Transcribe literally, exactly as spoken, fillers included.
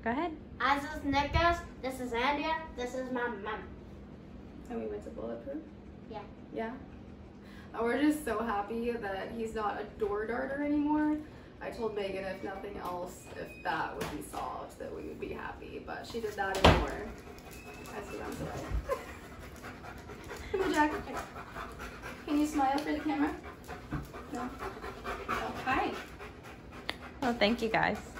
Go ahead. As is Nicholas, this is Andrea, this is my mom. And we went to Bulletproof? Yeah. Yeah? And we're just so happy that he's not a door darter anymore. I told Megan if nothing else, if that would be solved, that we would be happy. But she did that anymore. I see runs away. Come on, Jack. Can you smile for the camera? No? Oh, hi. Well, thank you guys.